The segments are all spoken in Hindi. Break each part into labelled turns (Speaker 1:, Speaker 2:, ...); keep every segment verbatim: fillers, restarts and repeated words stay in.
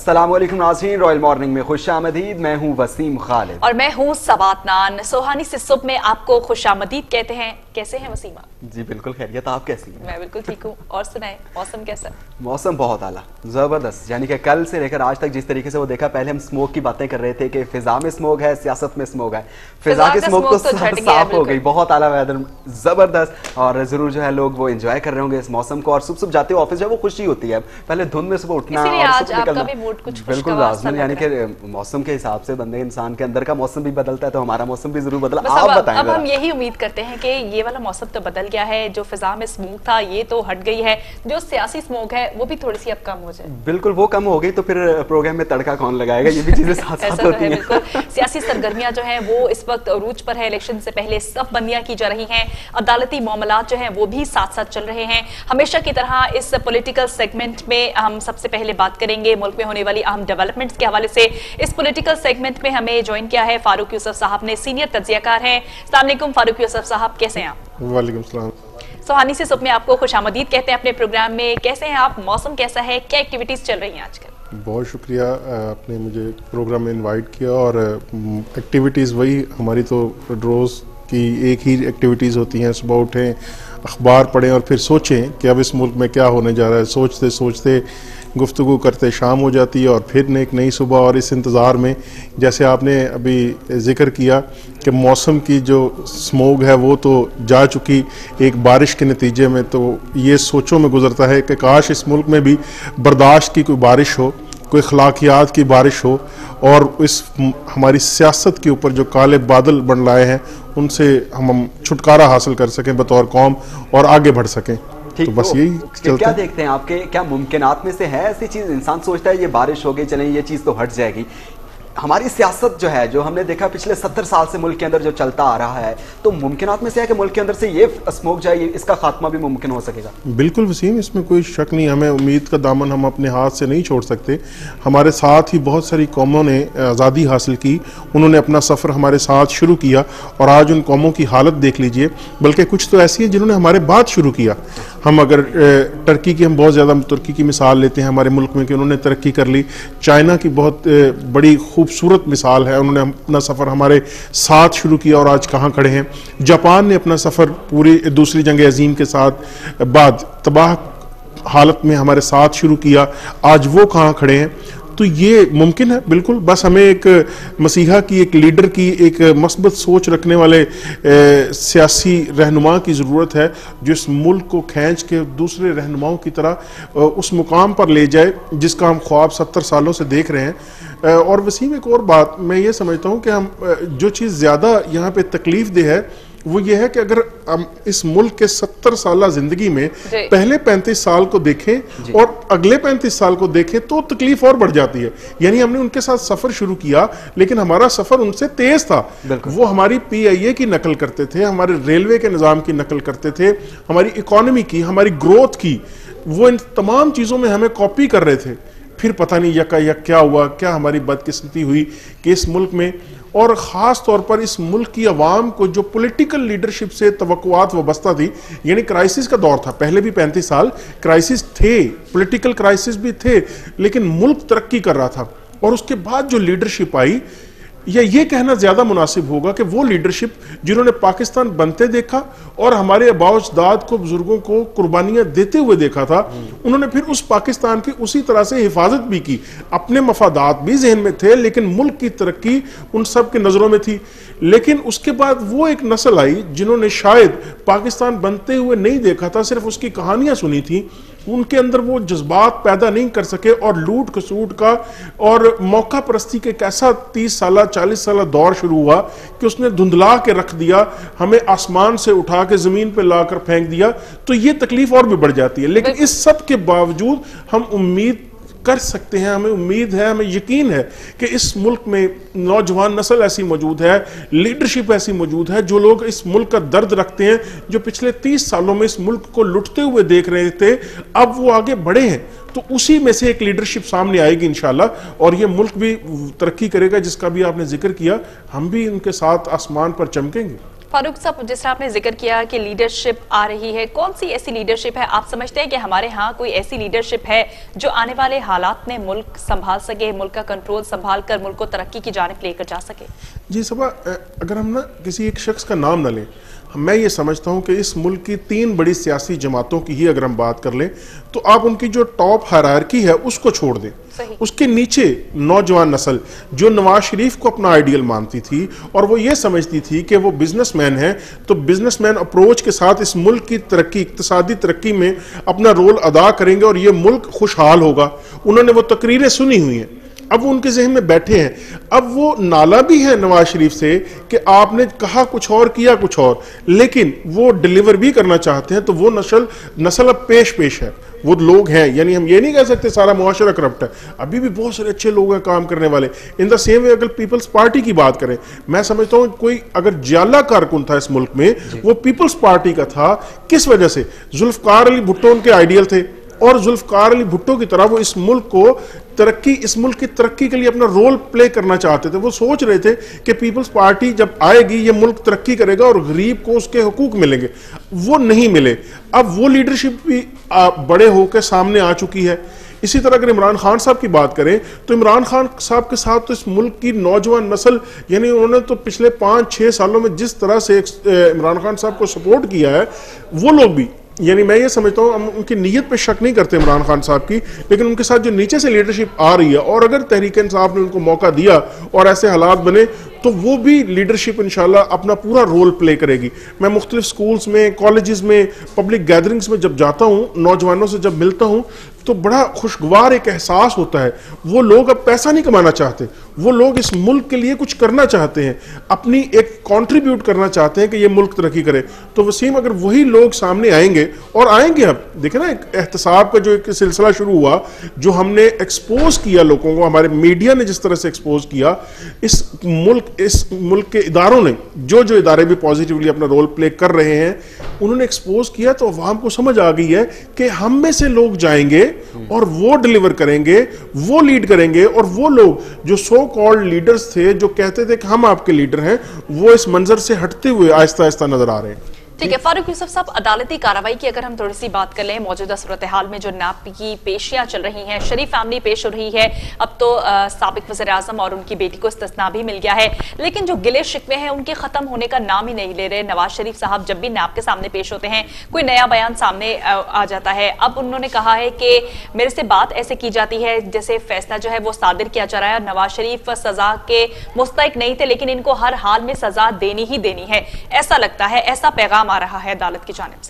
Speaker 1: अस्सलामुअलैकुम नाज़रीन, रॉयल मॉर्निंग में खुशामदीद। मैं हूँ वसीम खालिद
Speaker 2: और मैं हूँ सवात नान। सोहानी से सुबह में आपको खुशामदीद कहते हैं। कैसे हैं वसीमा?
Speaker 1: जी बिल्कुल खैरियत, आप कैसी हैं?
Speaker 2: मैं बिल्कुल ठीक हूँ। और सुनाए, मौसम कैसा?
Speaker 1: मौसम बहुत आला, ज़बरदस्त। यानी कि कल से लेकर आज तक जिस तरीके से वो देखा, पहले हम स्मोक की बातें कर रहे थे कि फिजा में स्मोक है, सियासत में स्मोक है। फिजा की स्मोक तो साफ हो गई, बहुत आला वेदर, ज़बरदस्त। और जरूर जो है लोग वो एंजॉय कर रहे होंगे इस मौसम को। और सुबह सुबह जाते हो ऑफिस, जो वो खुशी होती है। पहले धुंध में सुबह उठना और निकलना, बिल्कुल लाज़मी। यानी कि मौसम के हिसाब से बंदे इंसान के अंदर का मौसम भी बदलता है, तो हमारा मौसम भी जरूर बदला। आप बताएं।
Speaker 2: अब हम यही उम्मीद करते हैं कि ये वाला मौसम तो बदल गया है, जो फिजा में स्मोक था ये तो हट गई है, जो सियासी स्मोक है वो भी थोड़ी सी अब कम हो जाए।
Speaker 1: बिल्कुल, वो कम हो गई तो फिर प्रोग्राम में तड़का कौन लगाएगा, ये भी चीजें साथ साथ होती हैं।
Speaker 2: बिल्कुल, सियासी सरगर्मियां जो हैं वो इस वक्त अरूज पर है। इलेक्शन से पहले सब बंदियां की जा रही हैं, अदालती मामलात जो हैं वो भी साथ साथ चल रहे हैं। हमेशा की तरह इस पॉलिटिकल सेगमेंट में हम सबसे पहले बात करेंगे मुल्क में होने वाली अहम डेवलपमेंट्स के हवाले से। इस पॉलिटिकल सेगमेंट में हमें ज्वाइन किया है फारूक यूसुफ साहब ने, सीनियर तज्जियाकार हैं। अस्सलाम वालेकुम फारूक यूसुफ साहब, कैसे हैं आप?
Speaker 3: वालेकुम सलाम।
Speaker 2: सोहानी से सुबह में आपको खुशामदीद कहते हैं अपने प्रोग्राम में। कैसे हैं आप? मौसम कैसा है? क्या एक्टिविटीज चल रही हैं आजकल?
Speaker 3: बहुत शुक्रिया, आपने मुझे प्रोग्राम में इनवाइट किया। और एक्टिविटीज़ वही हमारी तो रोज़ की एक ही एक्टिविटीज़ होती हैं। सुबह उठें, अखबार पढ़ें और फिर सोचें कि अब इस मुल्क में क्या होने जा रहा है। सोचते सोचते गुफ्तगू करते शाम हो जाती है और फिर एक नई सुबह। और इस इंतज़ार में, जैसे आपने अभी जिक्र किया कि मौसम की जो स्मोग है वो तो जा चुकी एक बारिश के नतीजे में, तो ये सोचों में गुजरता है कि काश इस मुल्क में भी बर्दाश्त की कोई बारिश हो, कोई अखलाकियात की बारिश हो, और इस हमारी सियासत के ऊपर जो काले बादल बन लाए हैं उनसे हम हम छुटकारा हासिल कर सकें बतौर कौम और आगे बढ़ सकें। तो बस यही चलता है।
Speaker 1: क्या देखते हैं आपके, क्या मुमकिनात में से है ऐसी चीज़? इंसान सोचता है ये बारिश हो गई, चलें ये चीज़ तो हट जाएगी। हमारी सियासत जो है, जो हमने देखा पिछले सत्तर साल से मुल्क के अंदर जो चलता आ रहा है, तो मुमकिनात में से है कि मुल्क के अंदर से ये स्मोक जाए, इसका खात्मा भी मुमकिन हो सकेगा।
Speaker 3: बिल्कुल वसीम, इसमें कोई शक नहीं। हमें उम्मीद का दामन हम अपने हाथ से नहीं छोड़ सकते। हमारे साथ ही बहुत सारी कौमों ने आज़ादी हासिल की, उन्होंने अपना सफ़र हमारे साथ शुरू किया, और आज उन कौमों की हालत देख लीजिए। बल्कि कुछ तो ऐसी है जिन्होंने हमारे बाद शुरू किया। हम अगर टर्की की, हम बहुत ज़्यादा तुर्की की मिसाल लेते हैं हमारे मुल्क में कि उन्होंने तरक्की कर ली। चाइना की बहुत बड़ी खूबसूरत मिसाल है, उन्होंने अपना सफ़र हमारे साथ शुरू किया और आज कहाँ खड़े हैं। जापान ने अपना सफ़र पूरी दूसरी जंग अजीम के साथ बाद तबाह हालत में हमारे साथ शुरू किया, आज वो कहाँ खड़े हैं। तो ये मुमकिन है बिल्कुल। बस हमें एक मसीहा की, एक लीडर की, एक मस्बत सोच रखने वाले ए, सियासी रहनुमा की ज़रूरत है, जो इस मुल्क को खींच के दूसरे रहनुमाओं की तरह उस मुकाम पर ले जाए जिसका हम ख्वाब सत्तर सालों से देख रहे हैं। और वसीम, एक और बात मैं ये समझता हूँ कि हम जो चीज़ ज़्यादा यहाँ पे तकलीफ दे है वो ये है कि अगर हम इस मुल्क के सत्तर साल जिंदगी में पहले पैंतीस साल को देखें और अगले पैंतीस साल को देखें तो तकलीफ और बढ़ जाती है। यानी हमने उनके साथ सफर शुरू किया, लेकिन हमारा सफर उनसे तेज था। वो हमारी पी आई ए की नकल करते थे, हमारे रेलवे के निज़ाम की नकल करते थे, हमारी इकोनॉमी की, हमारी ग्रोथ की, वो इन तमाम चीज़ों में हमें कॉपी कर रहे थे। फिर पता नहीं यका यक क्या हुआ, क्या हमारी बदकिस्मती हुई कि इस मुल्क में, और ख़ास तौर पर इस मुल्क की आवाम को जो पॉलिटिकल लीडरशिप से तवक्कुआत वाबस्ता थी, यानी क्राइसिस का दौर था। पहले भी पैंतीस साल क्राइसिस थे, पॉलिटिकल क्राइसिस भी थे, लेकिन मुल्क तरक्की कर रहा था। और उसके बाद जो लीडरशिप आई, या ये कहना ज़्यादा मुनासिब होगा कि वो लीडरशिप जिन्होंने पाकिस्तान बनते देखा और हमारे आबाओ-अजदाद को, बुजुर्गों को कुर्बानियाँ देते हुए देखा था, उन्होंने फिर उस पाकिस्तान की उसी तरह से हिफाजत भी की। अपने मफादात भी जहन में थे, लेकिन मुल्क की तरक्की उन सब के नज़रों में थी। लेकिन उसके बाद वो एक नस्ल आई जिन्होंने शायद पाकिस्तान बनते हुए नहीं देखा था, सिर्फ उसकी कहानियाँ सुनी थी। उनके अंदर वो जज्बात पैदा नहीं कर सके, और लूट खसूट का और मौका परस्ती के एक ऐसा तीस साल चालीस साल दौर शुरू हुआ कि उसने धुंधला के रख दिया, हमें आसमान से उठा के जमीन पे लाकर फेंक दिया। तो ये तकलीफ और भी बढ़ जाती है। लेकिन इस सब के बावजूद हम उम्मीद कर सकते हैं, हमें उम्मीद है, हमें यकीन है कि इस मुल्क में नौजवान नस्ल ऐसी मौजूद है, लीडरशिप ऐसी मौजूद है, जो लोग इस मुल्क का दर्द रखते हैं, जो पिछले तीस सालों में इस मुल्क को लुटते हुए देख रहे थे, अब वो आगे बढ़े हैं। तो उसी में से एक लीडरशिप सामने आएगी इंशाल्लाह, और ये मुल्क भी तरक्की करेगा जिसका भी आपने जिक्र किया। हम भी उनके साथ आसमान पर चमकेंगे।
Speaker 2: फारूक साहब, जिस तरह आपने जिक्र किया कि लीडरशिप आ रही है, कौन सी ऐसी लीडरशिप है आप समझते हैं कि हमारे यहाँ कोई ऐसी लीडरशिप है जो आने वाले हालात में मुल्क संभाल सके, मुल्क का कंट्रोल संभाल कर मुल्क को तरक्की की जानिब लेकर जा सके?
Speaker 3: जी सबा, अगर हम ना किसी एक शख्स का नाम न लें, मैं ये समझता हूँ कि इस मुल्क की तीन बड़ी सियासी जमातों की ही अगर हम बात कर लें तो आप उनकी जो टॉप हायरार्की है उसको छोड़ दें, उसके नीचे नौजवान नस्ल जो नवाज शरीफ को अपना आइडियल मानती थी और वो ये समझती थी कि वो बिजनेसमैन है, तो बिजनेसमैन अप्रोच के साथ इस मुल्क की तरक्की, इक्तिसादी तरक्की में अपना रोल अदा करेंगे और ये मुल्क खुशहाल होगा। उन्होंने वो तकरीरें सुनी हुई हैं, अब वो उनके जहन में बैठे हैं। अब वो नाला भी है नवाज शरीफ से कि आपने कहा कुछ और किया कुछ और, लेकिन वो डिलीवर भी करना चाहते हैं। तो वो नस्ल नस्ल अब पेश पेश है, वो लोग हैं, यानी हम ये नहीं कह सकते सारा मुआशरा करप्ट है, अभी भी बहुत सारे अच्छे लोग हैं काम करने वाले। इन द सेम वे अगर पीपल्स पार्टी की बात करें, मैं समझता हूं कोई अगर जियाला कारकुन था इस मुल्क में वो पीपल्स पार्टी का था। किस वजह से? जुल्फकार अली भुट्टो उनके आइडियल थे और जुल्फकार अली भुट्टो की तरह वो इस मुल्क को तरक्की इस मुल्क की तरक्की के लिए अपना रोल प्ले करना चाहते थे। वो सोच रहे थे कि पीपल्स पार्टी जब आएगी ये मुल्क तरक्की करेगा और गरीब को उसके हुकूक मिलेंगे, वो नहीं मिले। अब वो लीडरशिप भी बड़े होकर सामने आ चुकी है। इसी तरह अगर इमरान खान साहब की बात करें तो इमरान खान साहब के साथ तो इस मुल्क की नौजवान नस्ल, यानी उन्होंने तो पिछले पाँच छः सालों में जिस तरह से इमरान खान साहब को सपोर्ट किया है, वो लोग भी, यानी मैं ये समझता हूँ हम उनकी नीयत पे शक नहीं करते इमरान खान साहब की, लेकिन उनके साथ जो नीचे से लीडरशिप आ रही है और अगर तहरीक इंसाफ ने उनको मौका दिया और ऐसे हालात बने तो वो भी लीडरशिप इंशाल्लाह अपना पूरा रोल प्ले करेगी। मैं मुख्तलिफ स्कूल्स में, कॉलेजेस में, पब्लिक गैदरिंग्स में जब जाता हूँ, नौजवानों से जब मिलता हूँ तो बड़ा खुशगवार एक एहसास होता है। वो लोग अब पैसा नहीं कमाना चाहते, वो लोग इस मुल्क के लिए कुछ करना चाहते हैं, अपनी एक कंट्रीब्यूट करना चाहते हैं कि ये मुल्क तरक्की करे। तो वसीम, अगर वही लोग सामने आएंगे और आएंगे, अब देखे ना एक एहतसाब का जो एक सिलसिला शुरू हुआ, जो हमने एक्सपोज किया लोगों को, हमारे मीडिया ने जिस तरह से एक्सपोज किया, इस मुल्क इस मुल्क के इदारों ने, जो जो इदारे भी पॉजिटिवली अपना रोल प्ले कर रहे हैं, उन्होंने एक्सपोज किया। तो अवाम को समझ आ गई है कि हम में से लोग जाएंगे और वो डिलीवर करेंगे, वो लीड करेंगे, और वो लोग जो सो कॉल्ड लीडर्स थे जो कहते थे कि हम आपके लीडर हैं, वो इस मंजर से हटते हुए आहिस्ता आहिस्ता नजर आ रहे हैं।
Speaker 2: ठीक है फारूक यूसुफ साहब, अदालती कार्रवाई की अगर हम थोड़ी सी बात कर लें, मौजूदा सूरत हाल में जो नैब की पेशियां चल रही हैं, शरीफ फैमिली पेश हो रही है, अब तो साबिक वज़ीर आज़म और उनकी बेटी को इस्तिस्ना भी मिल गया है, लेकिन जो गिले शिकवे हैं उनके खत्म होने का नाम ही नहीं ले रहे। नवाज शरीफ साहब जब भी नैब के सामने पेश होते हैं कोई नया बयान सामने आ जाता है। अब उन्होंने कहा है कि मेरे से बात ऐसे की जाती है जैसे फैसला जो है वो सादिर किया जा रहा है, नवाज शरीफ सजा के मुस्तहिक नहीं थे लेकिन इनको हर हाल में सजा देनी ही देनी है, ऐसा लगता है, ऐसा पैगाम आ रहा है अदालत की जानिब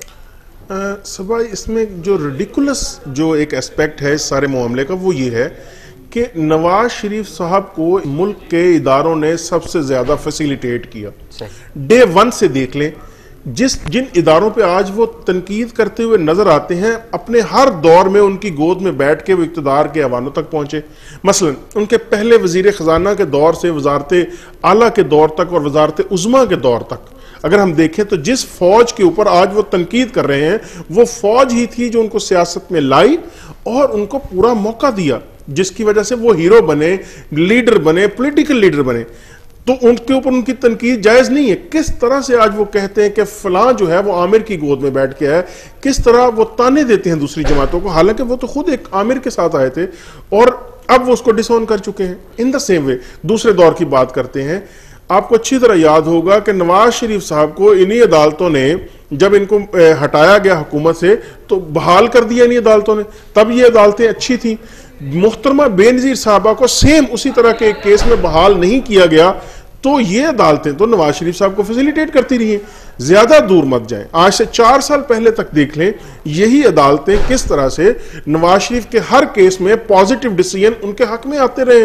Speaker 2: से।
Speaker 3: सबा, इसमें जो रिडिकुलस जो एक एस्पेक्ट है इस सारे मामले का वो ये है कि नवाज शरीफ साहब को मुल्क के इदारों ने सबसे ज्यादा फैसिलिटेट किया। डे वन से देख लें, जिस जिन इदारों पे आज वो तनकीद करते हुए नजर आते हैं, अपने हर दौर में उनकी गोद में बैठ के वो इक़्तिदार के ऐवानों तक पहुंचे। मसलन उनके पहले वजीर खजाना के दौर से वजारत आला के दौर तक और वजारत उज़्मा के दौर तक अगर हम देखें तो जिस फौज के ऊपर आज वो तनकीद कर रहे हैं, वो फौज ही थी जो उनको सियासत में लाई और उनको पूरा मौका दिया, जिसकी वजह से वो हीरो बने, लीडर बने, पॉलिटिकल लीडर बने। तो उनके ऊपर उनकी तनकीद जायज नहीं है। किस तरह से आज वो कहते हैं कि फलां जो है वो आमिर की गोद में बैठ के है, किस तरह वो ताने देते हैं दूसरी जमातों को, हालांकि वो तो खुद एक आमिर के साथ आए थे और अब वो उसको डिसऑन कर चुके हैं। इन द सेम वे दूसरे दौर की बात करते हैं, आपको अच्छी तरह याद होगा कि नवाज शरीफ साहब को इन्हीं अदालतों ने, जब इनको हटाया गया हुकूमत से, तो बहाल कर दिया इन्हीं अदालतों ने। तब ये अदालतें अच्छी थी। मुहतरमा बेनजीर साहबा को सेम उसी तरह के एक केस में बहाल नहीं किया गया, तो ये अदालतें तो नवाज शरीफ साहब को फैसिलिटेट करती रही हैं। ज्यादा दूर मत जाएं, आज से चार साल पहले तक देख लें, यही अदालतें किस तरह से नवाज शरीफ के हर केस में पॉजिटिव डिसीजन उनके हक में आते रहे।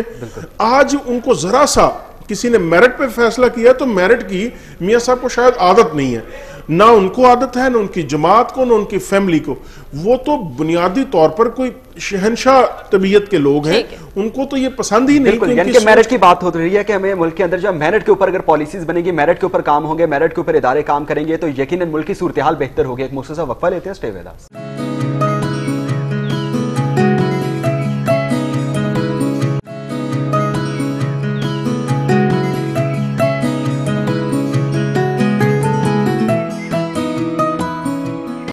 Speaker 3: आज उनको जरा सा किसी ने मेरिट पे फैसला किया तो मेरिट की मियां साहब को शायद आदत नहीं है, ना उनको आदत है, ना उनकी जमात को, ना उनकी फैमिली को। वो तो बुनियादी तौर पर कोई शहनशाह तबीयत के लोग हैं, उनको तो ये पसंद ही नहीं।
Speaker 1: यानी कि मेरिट की बात हो रही है कि हमें मुल्क के अंदर जो मेरिट के ऊपर अगर पॉलिसीज बनेगी, मेरिट के ऊपर काम होंगे, मेरिट के ऊपर इदारे काम करेंगे तो यकीनन मुल्क की सूरत हाल बेहतर होगी। एक मुख्तसर वक्फा लेते हैं, स्टे विद अस।